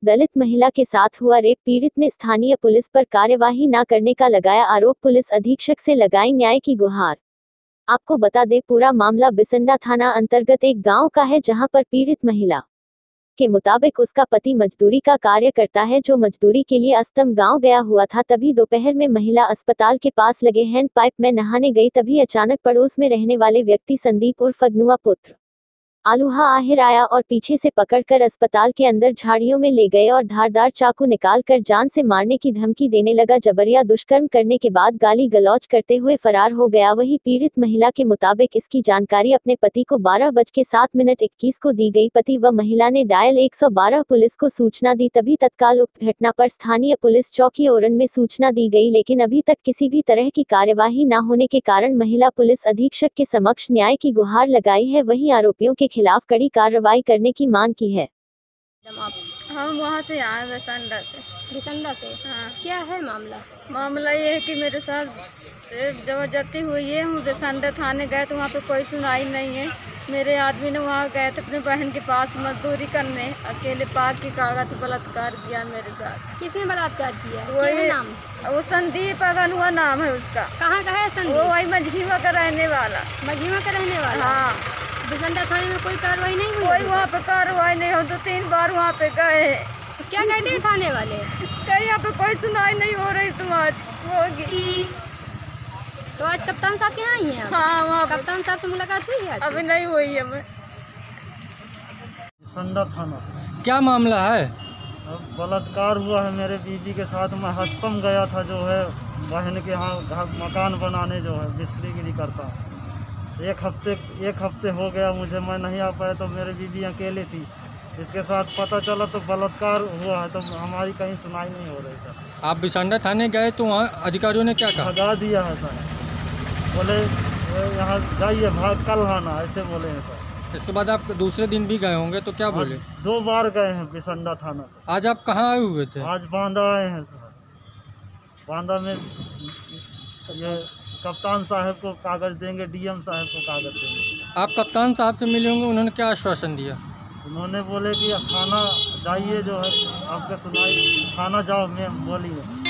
दलित महिला के साथ हुआ रेप, पीड़ित ने स्थानीय पुलिस पर कार्यवाही न करने का लगाया आरोप, पुलिस अधीक्षक से लगाई न्याय की गुहार। आपको बता दें, पूरा मामला बिसंडा थाना अंतर्गत एक गांव का है, जहां पर पीड़ित महिला के मुताबिक उसका पति मजदूरी का कार्य करता है, जो मजदूरी के लिए अस्तम गांव गया हुआ था। तभी दोपहर में महिला अस्पताल के पास लगे हैंड पाइप में नहाने गई, तभी अचानक पड़ोस में रहने वाले व्यक्ति संदीप उर्फ अग्नुआ पुत्र आलूहा आहिर आया और पीछे से पकड़कर अस्पताल के अंदर झाड़ियों में ले गए और धारदार चाकू निकालकर जान से मारने की धमकी देने लगा। जबरिया दुष्कर्म करने के बाद गाली गलौज करते हुए फरार हो गया। वहीं पीड़ित महिला के मुताबिक इसकी जानकारी अपने पति को 12:07:21 को दी गई। पति व महिला ने डायल 112 पुलिस को सूचना दी, तभी तत्काल उक्त घटना पर स्थानीय पुलिस चौकी ओरन में सूचना दी गई, लेकिन अभी तक किसी भी तरह की कार्यवाही न होने के कारण महिला पुलिस अधीक्षक के समक्ष न्याय की गुहार लगाई है। वहीं आरोपियों के खिलाफ कड़ी कार्रवाई करने की मांग की है। हम वहाँ से आए बिसंडा से। हाँ। क्या है मामला ये है कि मेरे साथ जबरदस्ती हुई है। हम बिसंडा थाने गए तो वहाँ पे कोई सुनाई नहीं है। मेरे आदमी ने वहाँ गए थे अपने बहन के पास मजदूरी करने, अकेले पाक की कागज बलात्कार किया मेरे साथ। किसने बलात्कार किया? वही नाम, वो संदीप अगनुआ नाम है उसका। कहाँ का है संदीप? वो वही मझीमा का रहने वाला। मझीमा का रहने वाला? हाँ। बिसंडा थाने में कोई कार्रवाई नहीं हुई? कोई वहाँ पे कार्रवाई नहीं हो, 2-3 बार वहाँ पे गए। क्या कहते हैं थाने वाले? कहीं यहाँ पे कोई सुनाई नहीं हो रही तुम्हारी होगी। तो आज कप्तान साहब के यहाँ आई हैं? हाँ, वहाँ कप्तान साहब से मुलाकात हुई है? अभी नहीं हुई है। मैं बिसंडा थाना से। क्या मामला है? बलात्कार हुआ है मेरे बीवी के साथ। मैं हस्तम गया था, जो है बहन के यहाँ मकान बनाने, जो है मिस्त्रीगिरी करता हूँ। एक हफ्ते हो गया मुझे, मैं नहीं आ पाया तो मेरी बीवी अकेले थी। इसके साथ पता चला तो बलात्कार हुआ है, तो हमारी कहीं सुनाई नहीं हो रही सर। आप बिसंडा थाने गए तो वहाँ अधिकारियों ने क्या कहा? भगा दिया है सर, बोले यहाँ जाइए, भाग कल आना, ऐसे बोले हैं सर। इसके बाद आप दूसरे दिन भी गए होंगे, तो क्या बोले? 2 बार गए हैं बिसंडा थाना। आज आप कहाँ आए हुए थे? आज बांदा आए हैं सर। बांदा में ये कप्तान साहब को कागज़ देंगे, डीएम साहब को कागज़ देंगे। आप कप्तान साहब से मिले होंगे, उन्होंने क्या आश्वासन दिया? उन्होंने बोले कि थाना जाइए, जो है आपका सुनाई, थाना जाओ, मैं बोली है।